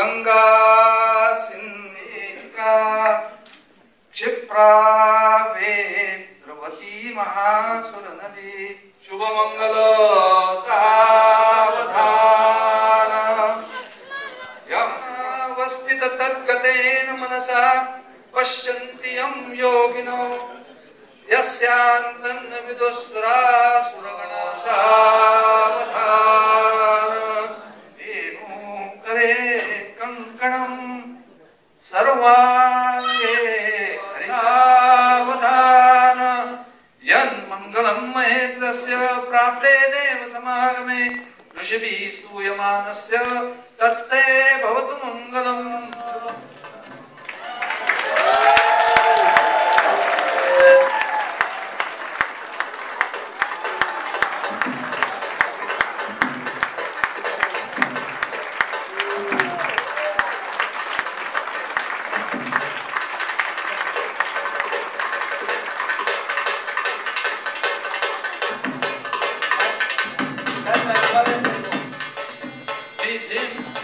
गंगा सिंधिका क्षिप्रा वेद्रवती महासुर नदी शुभ मंगल सावधान यमवस्थित तद्गतेन मनसा पश्यन्ति यं योगिनो यस्यान्तन्न विदुस्सुरासुरगण सावधान धेनु करे कंकणं सर्वांगे सावधान यन्मङ्गलं महेन्द्रस्य प्राप्ते देव समागमे ऋषिभिः स्तूयमानस्य तत्ते भवतु मङ्गलम् Please,